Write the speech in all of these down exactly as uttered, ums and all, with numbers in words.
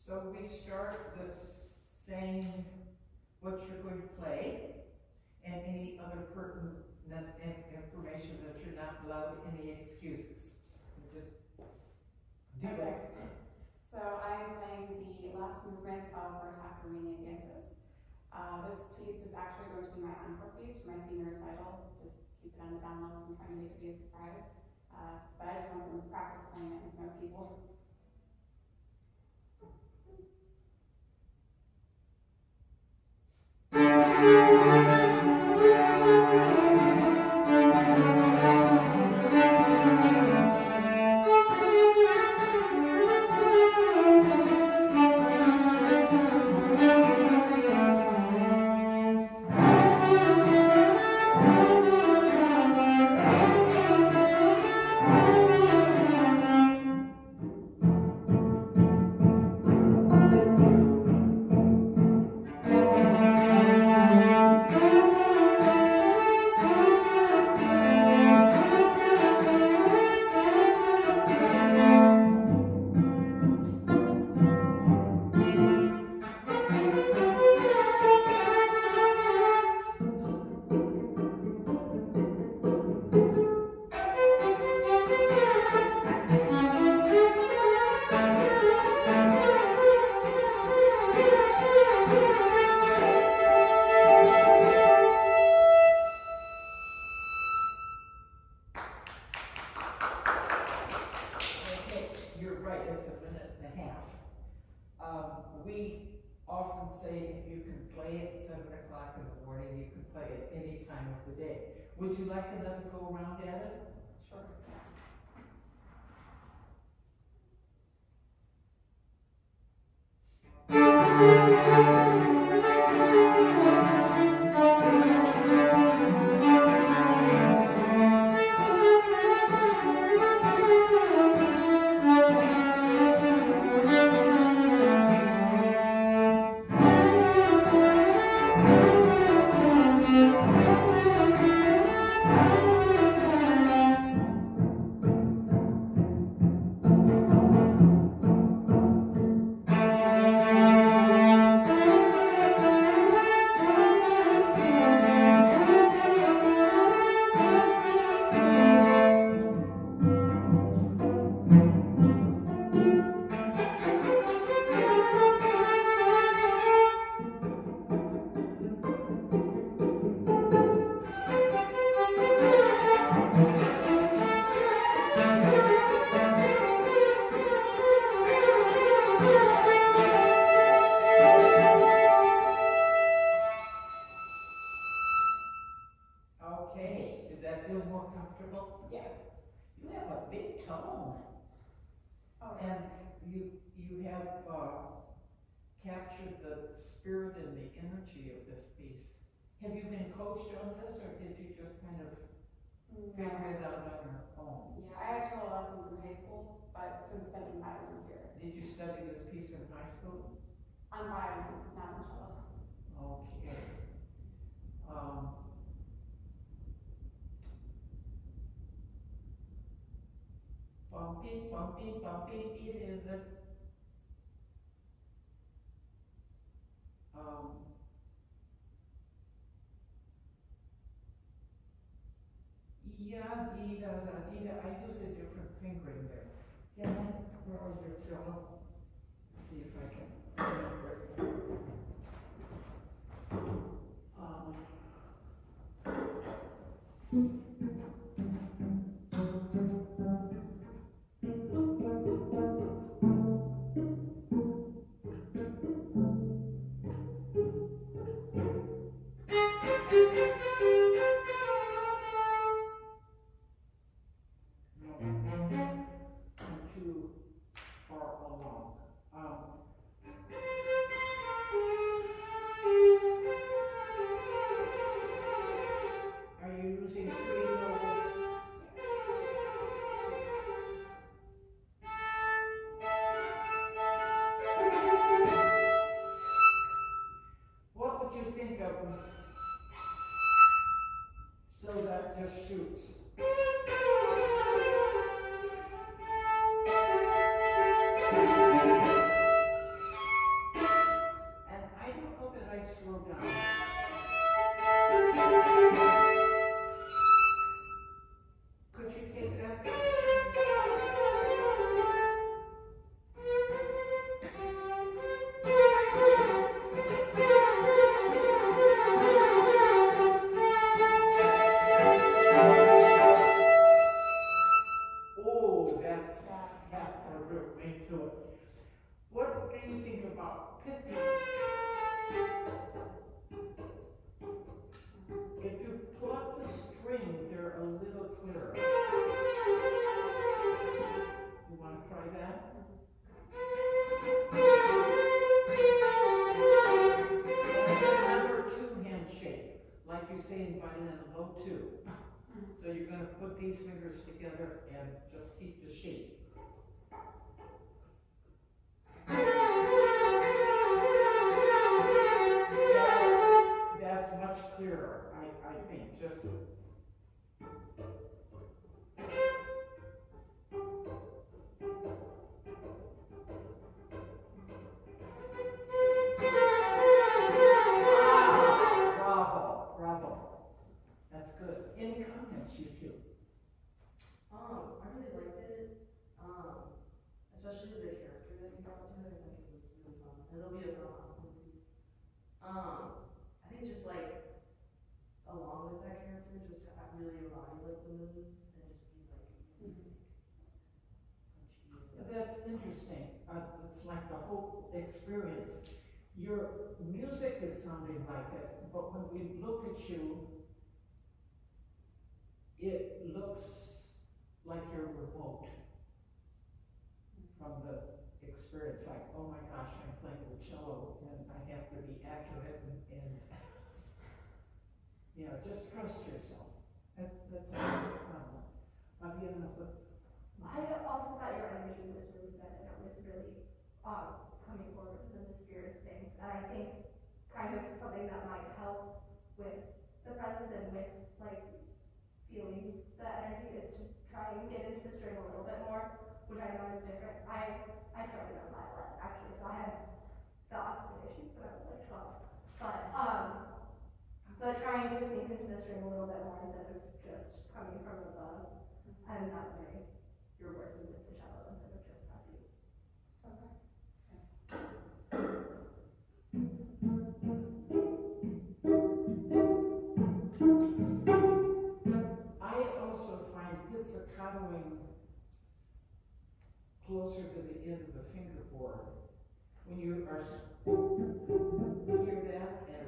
So we start with saying what you're going to play and any other pertinent information that you're not allowed any excuses. Just do okay. it. So I'm playing the last movement of Bartok Romanian Dances. Uh, this piece is actually going to be my encore piece for my senior recital. Just keep it on the down lows and try to make it be a surprise. Uh, but I just want some practice playing it with no people. We often say if you can play at seven o'clock in the morning, you can play at any time of the day. Would you like another go around at it? Sure. Okay, did that feel more comfortable? Yeah. You have a big tone. Oh, and you you have uh, captured the spirit and the energy of this piece. Have you been coached on this, or did you just kind of no. figure it out on your own? Yeah, I had cello lessons in high school, but since studying violin here. Did you study this piece in high school? On violin, not on cello. Okay. Um, bumpy, bumpy, bumpy, beat in the um, yeah, dee da da dee da. I use a different fingering there. Can I borrow your cello? See if I can remember it. Um, I'm too far along. saying violin low too. So you're going to put these fingers together and just keep the shape. That's, that's much clearer, I, I think. Just any comments, you two? Um, I really liked it. Um, especially the character that you brought to it. I think it was really fun. And it'll be a fun piece. Um, I think just like along with that character, just to have really embody like the mood and just be like really mm-hmm. That's interesting. Uh, it's like the whole experience. Your music is sounding like it, but when we look at you, it looks like you're remote from the experience, like, oh my gosh, I'm playing the cello and I have to be accurate and, and you know, just trust yourself. That's, that's a nice problem. Fabiana, I also thought your energy was really good and it was really um, coming forward in the spirit of things. And I think kind of something that might help with the presence and with like feeling the energy is to try and get into the string a little bit more, which I know is different. I I started on violin actually, so I had the opposite issue when I was like twelve. But um, but trying to sink into the string a little bit more instead of just coming from above, and that way you're working with the cello instead of just pressing. Okay. I also find pizzicatoing closer to the end of the fingerboard. When you are hear that and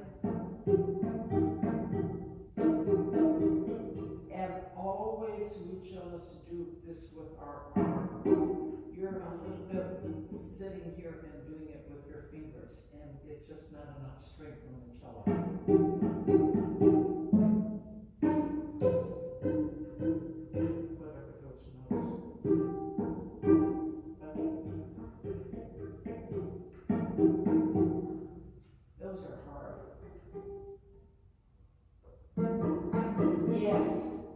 and always we cellists do this with our arm. You're a little bit sitting here and doing it with your fingers, and it's just not enough strength on the cello. Whatever those notes. Those are hard. Yes.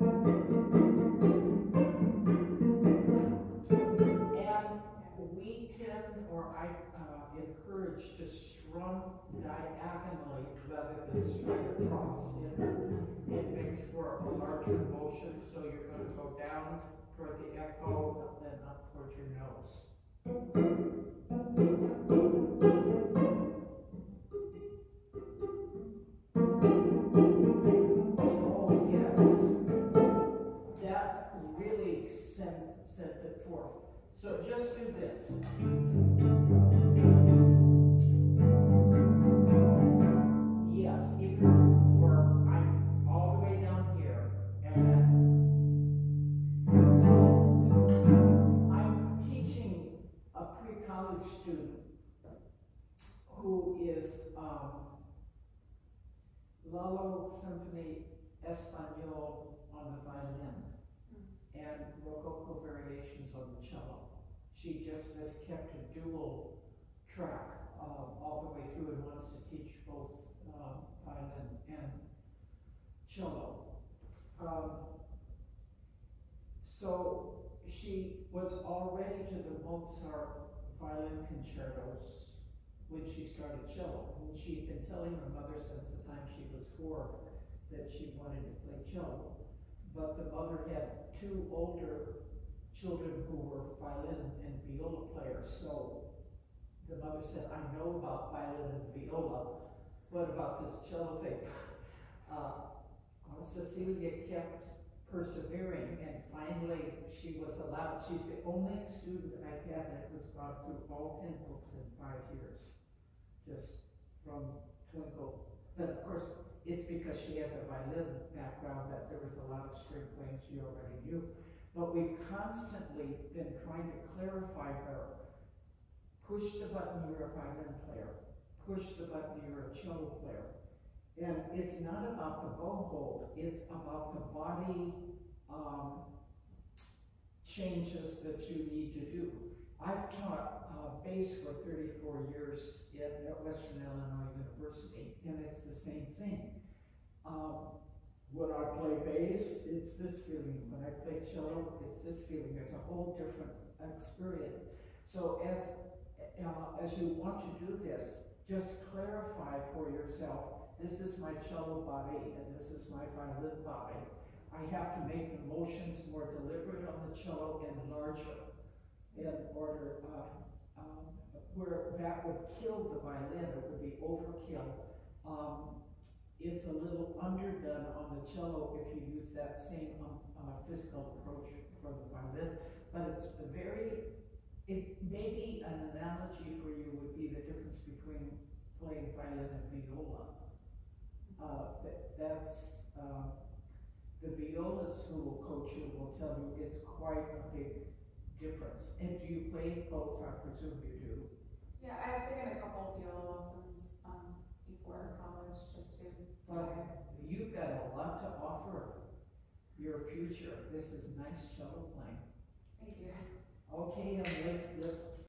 And we tend, or I uh, encourage to strum diagonally rather than straight across. It, it makes for a larger motion, so you're going to go down toward the echo and then up towards your nose. Oh, yes. That really sends, sends it forth. So just do this. Yes, even, or I'm all the way down here, and then I'm teaching a pre-college student who is um, Lalo Symphony Espanol on the violin and Rococo Variations on the cello. She just has kept a dual track um, all the way through and wants to teach both um, violin and cello. Um, so she was already to the Mozart violin concertos when she started cello. And she had been telling her mother since the time she was four that she wanted to play cello. But the mother had two older children who were violin and viola players. So the mother said, I know about violin and viola. What about this cello thing? Uh, Cecilia kept persevering, and finally she was allowed. She's the only student I've had that was gone through all ten books in five years, just from Twinkle. But of course, it's because she had the violin background that there was a lot of string playing she already knew. But we've constantly been trying to clarify her. Push the button, you're a violin player. Push the button, you're a cello player. And it's not about the bow hold, it's about the body, um, changes that you need to do. I've taught, uh, bass for thirty-four years at, at Western Illinois University, and it's the same thing. Um, when I play bass, it's this feeling. When I play cello, it's this feeling. It's a whole different experience. So as, uh, as you want to do this, just clarify for yourself, this is my cello body and this is my violin body. I have to make the motions more deliberate on the cello and larger in order, uh, um, where that would kill the violin, it would be overkill. Um, it's a little underdone on the cello if you use that same um, uh, physical approach for the violin, but it's a very, it maybe an analogy for you would be the difference between playing violin and viola. Uh, that, that's, uh, the violist who will coach you will tell you it's quite a big difference. And do you play both? I presume you do. Yeah, I've taken a couple of viola lessons, um, before college, just to. But you've got a lot to offer your future. This is nice cello playing. Thank you. Okay, and let, let's